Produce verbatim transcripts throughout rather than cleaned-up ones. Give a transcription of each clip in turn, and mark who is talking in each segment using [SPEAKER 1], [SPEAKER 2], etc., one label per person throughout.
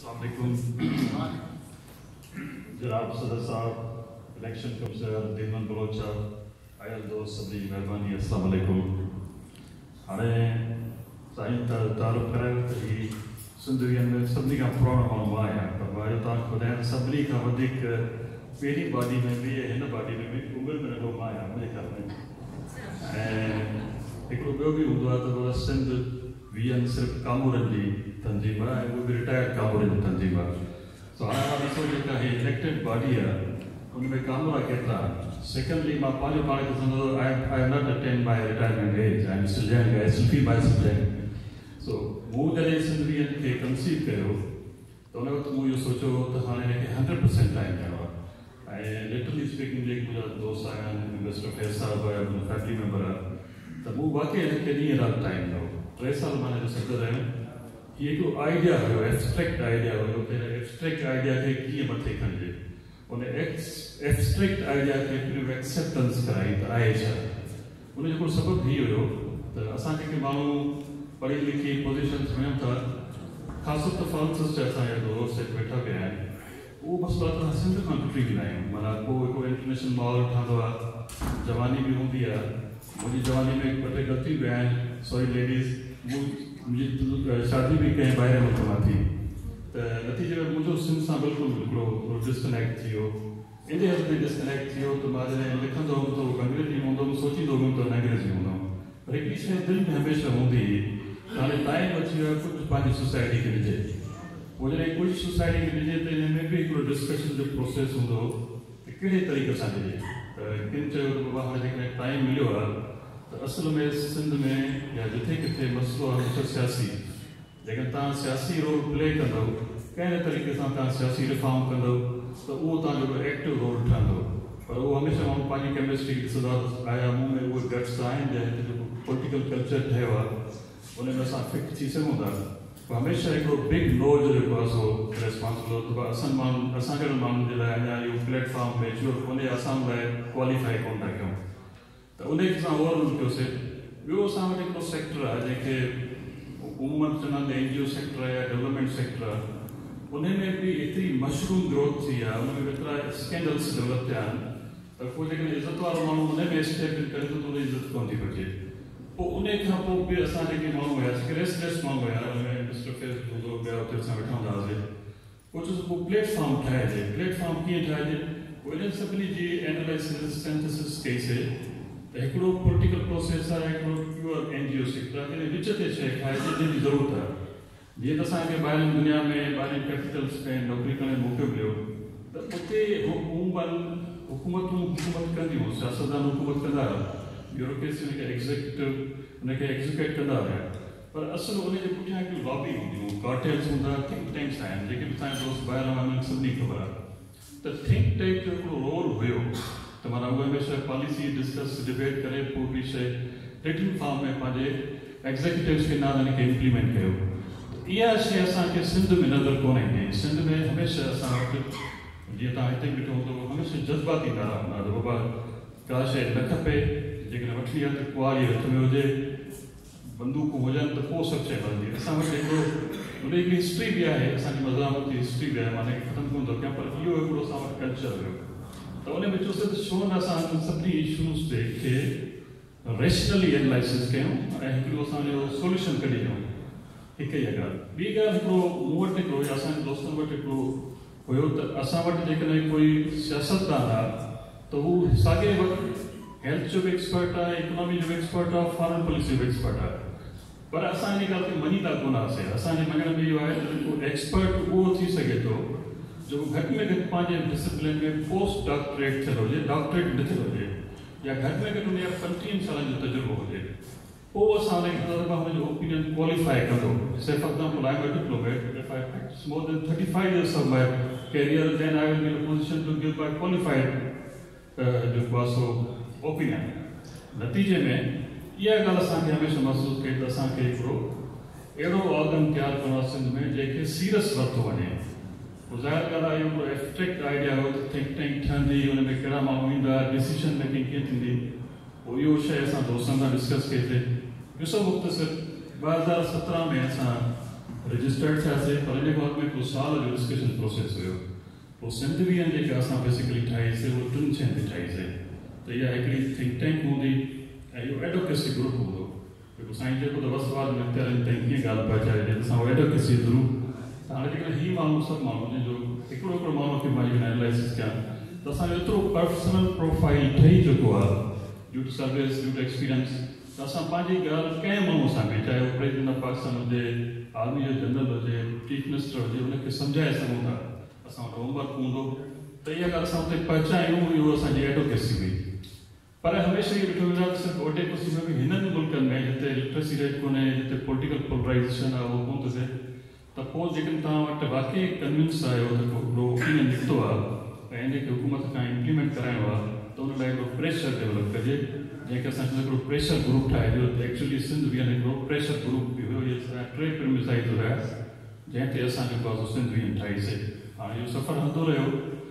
[SPEAKER 1] Assalamualaikum. जनाब सदर साहब, election commissioner देवन बलोचा, आयल दोस्त सभी मेहरबानी अस्सलाम वालेकुम। हाणे साईं तारुफ करायो त ही सिंध विजन में सभिनी खां पुराणो माण्हू मां आहियां, पर मां इहो तव्हांखे ॿुधायां सभिनी खां वधीक पहिरीं बॉडी में बि हिन बॉडी में बि उमिरि में नंढो मां आहियां मुंहिंजे ख़्याल में। ऐं हिकिड़ो ॿियो बि हूंदो आहे त सिंध विजन सिर्फ़ु कामूरनि जी तंज़ीम आहे ऐं उहो बि रिटायर्ड कामूरनि जी तंज़ीम आहे। सो हाणे मां ॾिसो जेका हीअ इलेक्टेड बॉडी आहे उन में कामूरा केतिरा। सेकेंडली मां पंहिंजो पाण खे सम्झंदो I I not attend my retirement age, I am still young, I still feel myself young. सो मूं जॾहिं सिंध विजन खे कंसीव कयो त उन वक़्तु मूं इहो सोचियो त हाणे हिनखे हंड्रेड परसेंट टाइम ॾियणो आहे। ऐं लिटरली स्पीकिंग जेके मुंहिंजा दोस्त आहिया आहिनि, मिस्टर फैज़ साहिबु आहे, मुंहिंजो फैमिली मेंबर आहे, त मूं वाक़ई हिनखे ॾींहुं राति टाइम ॾिनो। टे साल मां हिनजो सफ़र रहियो। हीअ हिकिड़ो आइडिया हुयो, एब्स्ट्रैक्ट आइडिया हुयो त हिन एब्स्ट्रैक्ट आइडिया खे कीअं मथे खणिजे। उन एक्स एब्स्ट्रैक्ट आइडिया खे पहिरियों एक्सेप्टेंस कराई त आहे छा। उन जो हिकिड़ो सबबु हीअ हुयो त असां जेके माण्हू पढ़ी लिखी पोज़ीशन्स में था, ख़ासि तौर ते फार्मसिस्ट असांजा दोस्त वेठा पिया आहिनि, उहो मसइलो आहे त असां सिंध खां टुटी वेंदा आहियूं। माना पोइ हिकिड़ो इंटरनेशनल माहौल ठहंदो आहे, जवानी बि हूंदी आहे। मुंहिंजी जवानी में ॿ टे ग़लतियूं बि आहिनि, सॉरी लेडीज़, मुंहिंजी शादी बि कंहिं ॿाहिरि मुल्क मां थी, त नतीजे में मुंहिंजो सिंध सां बिल्कुलु हिकिड़ो डिस्कनेक्ट थी वियो। इन हद में डिस्कनेक्ट थी वियो त मां जॾहिं लिखंदो हुउमि त उहो अंग्रेजी में हूंदो हुउमि, सोचींदो हुउमि त अंग्रेजी हूंदो हुउमि। पर हिकिड़ी शइ दिलि में हमेशह हूंदी हुई त हाणे टाइम अची वियो आहे कुझु पंहिंजी सोसाइटी खे ॾिजे। पोइ जॾहिं कुझु सोसाइटी खे ॾिजे त हिन में बि हिकिड़ो डिस्कशन जो प्रोसेस हूंदो हो त कहिड़े तरीक़े सां ॾिजे। त किन चयो त बाबा हाणे जेकॾहिं टाइम मिलियो आहे त असल में सिंध में या जिथे किथे मसइलो आहे कुझु सियासी, जेकॾहिं तव्हां सियासी रोल प्ले कंदव, कहिड़े तरीक़े सां तव्हां सियासी रिफॉर्म कंदव त उहो तव्हांजो एक्टिव रोल ठहंदो। पर उहो हमेशह माण्हू पंहिंजी केमिस्ट्री ॾिसंदा आया, मूं में उहे गट्स आहिनि जंहिं जेको पॉलिटिकल कल्चर ठहियो आहे उन में असां फिट थी सघूं था। पर हमेशह हिकिड़ो बिग नो जो जेको आहे सो रिस्पॉन्सिबल हो त असां माण्हू असां जहिड़े माण्हुनि जे लाइ अञा इहो प्लेटफॉर्म मेच्योर कोन्हे, असां लाइ क्वालिफाई कोन था कयूं। त उन खे असां ओवरऑल कयोसीं। ॿियो असां वटि हिकिड़ो सेक्टर आहे जंहिंखे उमूमन चवंदा आहिनि एन जी ओ सेक्टर आहे या डेवलपमेंट सेक्टर आहे। उन में बि एतिरी मशरूम ग्रोथ थी आहे, उन में एतिरा स्कैंडल्स डेवलप थिया आहिनि त पोइ जेकॾहिं इज़त वारो माण्हू उन में स्टेप इन करे त उन इज़त कोन थी बचे। पोइ उन खां पोइ बि असां जेके माण्हू हुया, जेके रेस्टलेस माण्हू हुया, हुन में मिस्टर फेस हूंदो ॿिया हुते असां वेठा हूंदा हुआसीं। पोइ चयोसि पोइ प्लेटफॉर्म ठाहिजे। प्लेटफॉर्म कीअं ठाहिजे? पोइ इन्हनि सभिनी जी एनालिसिस सिंथेसिस कईसीं त हिकिड़ो पॉलिटिकल प्रोसेस आहे, हिकिड़ो pure N G O sector आहे, जंहिं विच ते शइ ठाहिजे जंहिंजी ज़रूरत आहे। जीअं त असांखे ॿाहिरि दुनिया में ॿाहिरि कैपिटल्स में नौकिरी करण जो मौक़ो मिलियो त उते उमूमन हुकूमतूं हुकूमत कंदियूं, सियासतदान हुकूमत कंदा हुआ, ब्यूरोक्रेसी हुनखे एग्ज़ीक्यूटिव हुनखे एग्ज़ीक्यूट कंदा हुआ। पर असुलु उनजे पुठियां हिकिड़ी लॉबी हूंदियूं, कार्टेल्स हूंदा, थिंक टैंक्स आहिनि, जेके बि तव्हांजे दोस्त ॿाहिरि आहिनि सभिनी ख़बर आहे। त थिंक टैंक जो हिकिड़ो रोल हुयो त माना उहे हमेशह पॉलिसी डिस्कस डिबेट करे पोइ हिकिड़ी शइ रिटन फॉर्म में पंहिंजे एग्ज़ीक्यूटिव्स खे नालनि खे इम्प्लीमेंट कयो। इहा शइ असांखे सिंध में नज़र कोन ईंदी। सिंध में हमेशह असां वटि जीअं तव्हां हिते बीठो हूंदो हमेशह जज़्बाती नारा हूंदा त बाबा का शइ न खपे, जेकॾहिं वठणी आहे त कुआरी हथ में हुजे, बंदूकूं हुजनि त पोइ सभु शइ हलंदी। असां वटि हिकिड़ो हुन जी हिस्ट्री बि आहे, असांजी मज़ामत जी हिस्ट्री बि आहे, माने ख़तमु कोन थो कयां, पर इहो हिकिड़ो असां वटि कल्चर हुयो। त उन में चयोसीं त छो न असां सभिनी इशूज़ ते खे रेशनली एनालाइसिस कयूं ऐं हिकिड़ो असांजो सोल्यूशन कढी ॾियूं। हिकु इहा ॻाल्हि। ॿी ॻाल्हि हिकिड़ो मूं वटि हिकिड़ो या असांजे दोस्तनि वटि हिकिड़ो हुयो त असां वटि जेकॾहिं कोई सियासतदान आहे त हू साॻे वक़्तु हेल्थ जो बि एक्सपर्ट आहे, इकोनॉमी जो बि एक्सपर्ट आहे, फॉरेन पॉलिसी जो बि एक्सपर्ट आहे। पर असां इन ॻाल्हि खे मञींदा कोन हुआसीं। असांजे मञण में इहो आहे त एक्सपर्ट उहो थी सघे थो जो घटि में घटि पंहिंजे डिसिप्लिन में पोस्ट डॉक्टरेट थियल हुजे, डॉक्टरेट न थियल हुजे, या घटि में घटि हुन जा पंटीहनि सालनि जो तजुर्बो हुजे। पोइ असां हुनजो ओपिनियन क्वालिफाई कंदो। Say for example I am a diplomat, if I practice more than thirty five years of my career, then I will be in a position to give my qualified जेको आहे सो opinion. नतीजे में इहा ॻाल्हि असांखे हमेशह महसूसु कई त असांखे हिकिड़ो अहिड़ो ऑर्गन तयारु करणो आहे सिंध में जंहिंखे सीरियस वरितो वञे। पोइ ज़ाहिर ॻाल्हि आहे इहो हिकिड़ो एब्स्ट्रैक्ट आइडिया हो त थिंक टैंक ठहंदी, हुन में कहिड़ा माण्हू ईंदा, डिसीजन मेकिंग कीअं थींदी। पोइ इहो शइ असां दोस्तनि सां डिस्कस कईसीं। ॾिसो मुख़्तसिर ॿ हज़ार सत्रहं में असां रजिस्टर्ड थियासीं, पर इन खां अॻु में को साल जो डिस्कशन प्रोसेस हुयो पोइ सिंध विजन जेका असां बेसिकली ठाहीसीं उहो टिनि शयुनि ते ठाहीसीं त इहा हिकिड़ी थिंक टैंक हूंदी ऐं इहो एडवोकेसी ग्रुप हूंदो जेको साईं जेको त वसवाद में तयारनि ताईं कीअं ॻाल्हि पहुचाए ॾे असां उहो एडवोकेसी थ्रू त हाणे जेकॾहिं हीअ माण्हू सभु माण्हू जंहिंजो हिकिड़ो हिकिड़ो माण्हू खे मां जेकॾहिं एनालाइसिस कयां त असांजो एतिरो पर्सनल प्रोफाइल ठही चुको आहे due to service due to experience त असां पंहिंजी ॻाल्हि कंहिं माण्हू सां बि चाहे उहो प्रेसिडेंट ऑफ पाकिस्तान हुजे आर्मी जो जनरल हुजे चीफ मिनिस्टर हुजे हुनखे सम्झाए सघूं था असां वटि होमवर्क हूंदो त इहा ॻाल्हि असां हुते पहुचायूं इहो असांजी एडवोकेसी हुई पर हमेशह इहो ॾिठो वेंदो आहे सिर्फ़ु ओडे कुसी में बि हिननि मुल्कनि में जिते लिटरेसी रेट कोन्हे जिते पॉलिटिकल पोलराइज़ेशन आहे उहो कोन थो थिए त पोइ जेकॾहिं तव्हां वटि वाक़ई कन्विंस आहियो त हिकिड़ो ओपिनियन निकितो आहे ऐं हिनखे हुकूमत खां इम्प्लीमेंट कराइणो आहे त हुन लाइ हिकिड़ो प्रेशर डेवलप कजे जंहिंखे असां हिकिड़ो प्रेशर ग्रुप ठाहियो एक्चुअली सिंध विजन हिकिड़ो प्रेशर ग्रुप बि हुयो इहे टे प्रिमिसाइज़ हुया जंहिं ते असां जेको आहे सिंध विजन ठाहीसीं हाणे इहो सफ़र हलंदो रहियो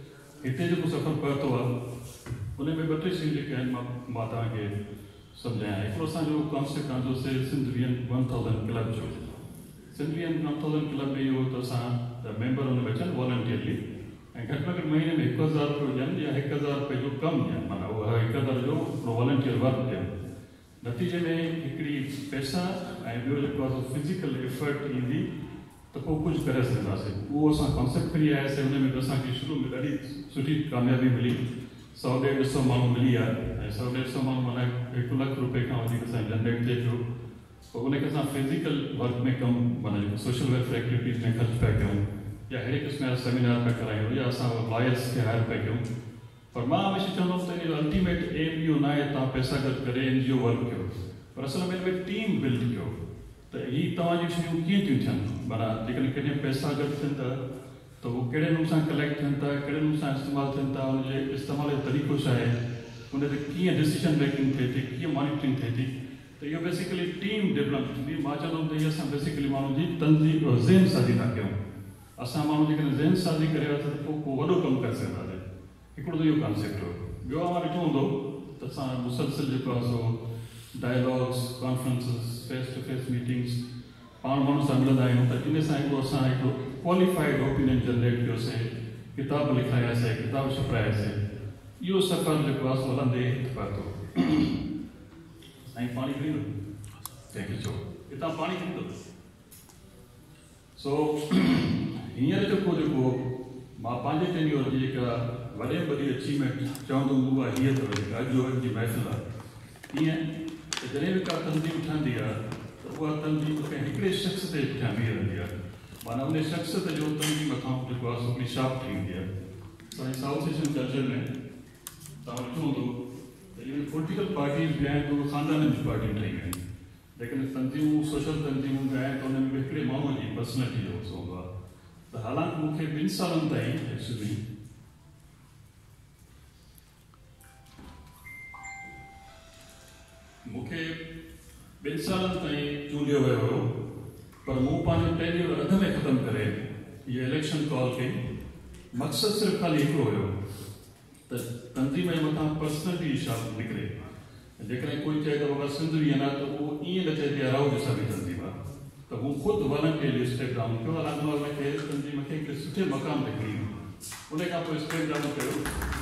[SPEAKER 1] हिते जेको सफ़र पहुतो आहे उन में ॿ टे शयूं जेके आहिनि मां मां तव्हांखे सम्झायां हिकिड़ो असांजो कॉन्सेप्ट आहे Sindh vision one thousand club जो Sindh vision one thousand club में इहो त असां मेंबर हुन में अचनि वॉलंटियरली ऐं घटि में घटि महीने में हिकु हज़ार रुपयो ॾियनि या हिकु हज़ार रुपए जो कमु ॾियनि माना उहो हिकु हज़ार जो वॉलंटियर वर्क ॾियनि नतीजे में हिकिड़ी पैसा ऐं ॿियो जेको आहे फिज़िकल एफर्ट ईंदी त पोइ कुझु करे सघंदासीं उहो असां कॉन्सेप्ट खणी आयासीं हुन में बि असांखे शुरू में ॾाढी सुठी कामयाबी मिली सौ ॾेढ सौ माण्हू मिली आहे ऐं सौ ॾेढ सौ माण्हू माना हिकु लख रुपए खां वधीक असांजो जनरेट थिए पियो पोइ उनखे असां फिज़िकल वर्क में कमु माना जेको सोशल वेलफेयर एक्टिविटीज़ में ख़र्चु पिया कयूं या अहिड़े क़िस्म जा सेमिनार पिया करायूं या असां लॉयर्स खे हायर पिया कयूं पर मां हमेशह चवंदुमि त इनजो अल्टीमेट एम इहो न आहे तव्हां पैसा गॾु करे एन जी ओ वर्क कयो पर असल में हिन में टीम बिल्ड कयो त हीअ तव्हांजी शयूं कीअं थियूं थियनि माना जेकॾहिं कॾहिं पैसा गॾु थियनि था त उहो कहिड़े नमूने सां कलेक्ट थियनि था कहिड़े नमूने सां इस्तेमालु थियनि था हुनजे इस्तेमाल जो तरीक़ो छा आहे हुन ते कीअं डिसीजन मेकिंग थिए थी कीअं मॉनिटरिंग थिए थी त इहो बेसिकली टीम डेवलप थींदी मां चवंदुमि त इहा असां बेसिकली माण्हुनि जी तंज़ीम ज़हन साज़ी था कयूं असां माण्हू जेकॾहिं ज़हन साज़ी करे वरितो त पोइ को वॾो कमु करे सघंदासीं हिकिड़ो त इहो कॉन्सेप्ट हो ॿियो मां ॾिठो हूंदो त असां मुसलसिल जेको आहे सो dialogues conferences face to face meetings पाण माण्हू सां मिलंदा आहियूं त इन सां हिकिड़ो असां हिकिड़ो क्वालिफाइड ओपिनियन जनरेट कयोसीं किताब लिखायासीं किताब छपायासीं इहो सफ़र जेको आहे सो हलंदे हिते पहुतो साईं पाणी पींदो कंहिंखे चओ हितां पाणी पींदो सो हींअर जेको जेको मां पंहिंजे टेन्योर जी जेका वॾे में वॾी अचीवमेंट चवंदुमि उहा हीअ अथव जेका अॼु अॼु जी महफ़िल आहे ईअं त जॾहिं बि का तंज़ीम ठहंदी आहे त उहा तंज़ीम कंहिं हिकिड़े शख़्स ते पुठियां बीह रहंदी आहे माना उन शख़्स जो तंज़ीम मथां जेको आहे सो हिकिड़ी छाप ठही वेंदी आहे असांजे साउथ एशियन कल्चर में तव्हां ॾिठो हूंदो त इवन पोलिटिकल पार्टीज़ बि आहिनि त उहे ख़ानदाननि जी पार्टियूं ठही वियूं आहिनि लेकिन तंज़ीमूं सोशल तंज़ीमूं बि आहिनि त उनमें हिकिड़े माण्हूअ जी पर्सनैलिटी जो हिसो हूंदो आहे त हालांकि मूंखे ॿिनि सालनि ताईं एक्चुअली मूंखे ॿिनि सालनि ताईं चूंडियो वियो हुयो पर मूं पंहिंजो टेन्योर अध में ख़तमु करे इहा इलेक्शन कॉल कई मक़सदु सिर्फ़ु ख़ाली हिकिड़ो हुयो त तंज़ीम जे मथां पर्सनैलिटी जी छाप निकिरे जेकॾहिं कोई चए त बाबा सिंध विजन आहे त उहो ईअं न चए त राहू जैसा बि तंज़ीम आहे त हू ख़ुदि वॉलंटियरली स्टेप डाउन कयो हालांकि हुनखे तंज़ीम खे हिकिड़े सुठे मक़ाम ते खणी वियो उन खां पोइ स्टेप डाउन कयो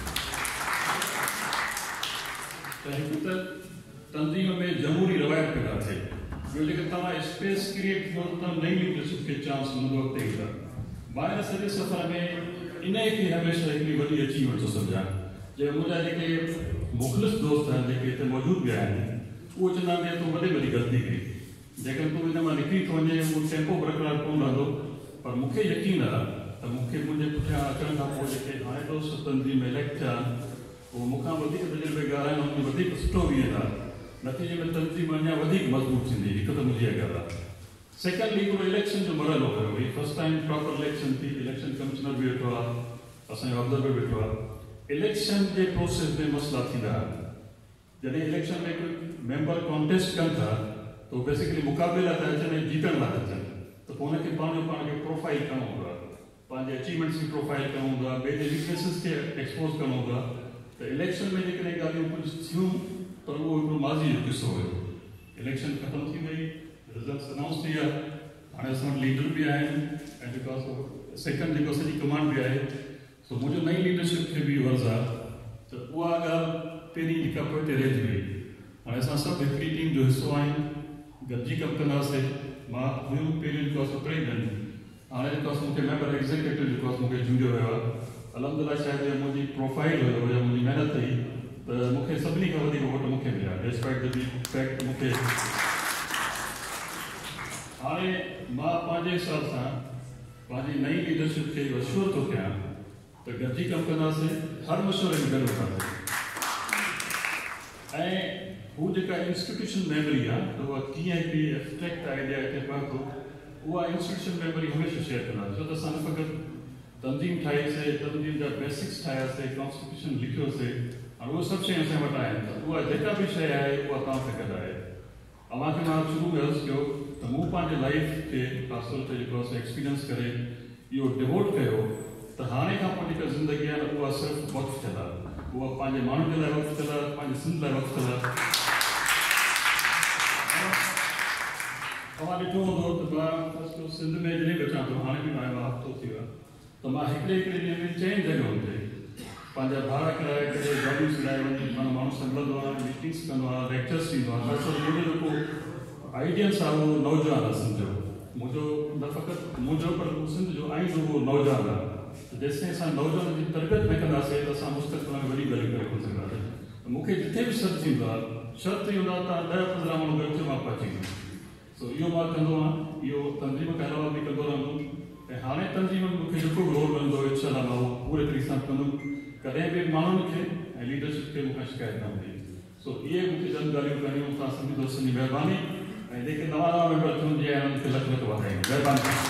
[SPEAKER 1] त हिकु त तंज़ीम में जमहूरी रवायत पैदा थिए ॿियो जेके तव्हां स्पेस क्रिएट कयो त तव्हां नई लीडरशिप खे चांस मिलंदो अॻिते ईंदा मां हिन सॼे सफ़र में इन खे हमेशह हिकिड़ी वॾी अचीवमेंट थो सम्झां जे मुंहिंजा जेके मुख़लिस दोस्त आहिनि जेके हिते मौजूदु बि आहिनि उहो चवंदा आहिनि तूं वॾी वॾी ग़लती कई जेकॾहिं तूं हिन मां निकिरी थो वञे उहो टेम्पो बरक़रार कोन रहंदो पर मूंखे यकीन आहे त मूंखे मुंहिंजे पुठियां अचण खां पोइ जेके हाणे दोस्त तंज़ीम में इलेक्ट थिया उहो मूंखां वधीक तजुर्बेगार आहिनि उनमें वधीक सुठो बीहंदा नतीजे में तंज़ीम अञा वधीक मज़बूत थींदी हिकु त मुंहिंजी ॻाल्हि आहे सेकेंडली हिकिड़ो इलेक्शन जो मरहलो हुयो भई फर्स्ट टाइम प्रॉपर इलेक्शन थी इलेक्शन कमिश्नर बि वेठो आहे असांजो ऑब्ज़र्वर वेठो आहे इलेक्शन जे प्रोसेस में मसइला थींदा जॾहिं इलेक्शन में कोई मेंबर कॉन्टेस्ट कनि था त बेसिकली मुक़ाबले लाइ था अचनि ऐं जीतण लाइ था अचनि त पोइ हुनखे पाण पाण खे प्रोफाइल करणो हूंदो आहे पंहिंजे अचीवमेंट्स खे प्रोफाइल करणो हूंदो आहे ॿिए जे वीकनेसिस खे एक्सपोज़ करणो हूंदो आहे त इलेक्शन में जेकॾहिं ॻाल्हियूं कुझु थियूं पर उहो हिकिड़ो माज़ी जो किसो हुयो इलेक्शन ख़तमु थी वई रिज़ल्ट्स अनाउंस थी विया हाणे असां वटि लीडर बि आहिनि ऐं जेको आहे सेकंड जेको सॼी कमांड बि आहे सो मुंहिंजो नई लीडरशिप खे बि वर्ज़ आहे त उहा ॻाल्हि पहिरीं जेका पोइ ते रहिजी वई। हाणे असां सभु हिकिड़ी टीम जो हिसो आहियूं, गॾिजी कमु कंदासीं। मां हुयुमि पहिरियों जेको आहे सुप्रींटेंडेंट, हाणे जेको आहे मूंखे मेंबर एग्ज़ीक्यूटिव जेको आहे मूंखे चूंडियो वियो आहे। अलहमदिल्ला शायदि मुंहिंजी प्रोफाइल हुयो या मुंहिंजी महिनत हुई त मूंखे सभिनी खां वधीक वोट मूंखे मिलिया, डिस्पाइट द फैक्ट मूंखे। हाणे मां पंहिंजे हिसाब सां पंहिंजी नई लीडरशिप खे मशवरो थो कयां त गॾिजी कमु कंदासीं, हर मशवरे में गॾु कंदासीं। ऐं हू जेका इंस्टीट्यूशन मेमोरी आहे त उहा कीअं हिकिड़ी एब्स्ट्रैक्ट आइडिया हिते पहुतो, उहा इंस्टीट्यूशन मेमोरी हमेशह शेयर कंदासीं। छो त असां न फ़क़ति तंज़ीम ठाहीसीं, तंज़ीम जा बेसिक्स ठाहियासीं, कॉन्स्टिट्यूशन लिखियोसीं, और उहे सभु शयूं असां वटि आहिनि। त उहा जेका बि शइ आहे उहा तव्हां सां गॾु आहे। तव्हांखे मां शुरू में अर्ज़ु कयो त मूं पंहिंजे लाइफ खे ख़ासि तौर ते जेको आहे एक्सपीरियंस करे इहो डिवोट कयो त हाणे खां पोइ जेका ज़िंदगी आहे न उहा सिर्फ़ु वक़्तु थियल आहे, उहा पंहिंजे माण्हुनि जे लाइ वक़्तु थियल आहे, पंहिंजे सिंध लाइ वक़्तु थियल आहे। तव्हां ॾिठो हूंदो त मां सिंध में जॾहिं बि अचां थो, हाणे बि मां हफ़्तो थी वियो आहे, त मां हिकिड़े हिकिड़े ॾींहं में चइनि जॻहियुनि ते पंहिंजा भाड़ा किराए करे गाॾियूं लाइ वञी माना माण्हू संभलंदो आहे, मीटिंग्स कंदो आहे, लेक्चर्स ॾींदो आहे। ख़ासि तौर मुंहिंजो जेको आइडियंस आहे उहो नौजवान आहे सिंध जो, मुंहिंजो न फ़क़ति मुंहिंजो पर सिंध जो आइन उहो नौजवान आहे। त जेसिताईं असां नौजवान जी तरबियत न कंदासीं त असां मुस्तक़बिल में वॾी ॻाल्हियूं करे कोन सघंदासीं। त मूंखे जिथे बि सॾु थींदो आहे, शर्त ई हूंदो आहे तव्हां ॾह पंद्रहं माण्हू गॾु थियो मां पहुची वेंदुमि। सो इहो मां कंदो आहियां, इहो तंज़ीम खां अलावा बि कंदो रहंदुमि। ऐं हाणे तंज़ीम में मूंखे जेको बि रोल मिलंदो इनशाअल्लाह मां उहो पूरे तरीक़े सां कंदुमि। कॾहिं बि माण्हुनि खे ऐं लीडरशिप खे मूंखां शिकायत न हूंदी। सो इहे मूंखे चंद ॻाल्हियूं करणियूं, तव्हां सभिनी दोस्तनि जी महिरबानी। ऐं जेके नवां नवां मेंबर थियनि जीअं उन्हनि खे लख लख वाधायूं। महिरबानी।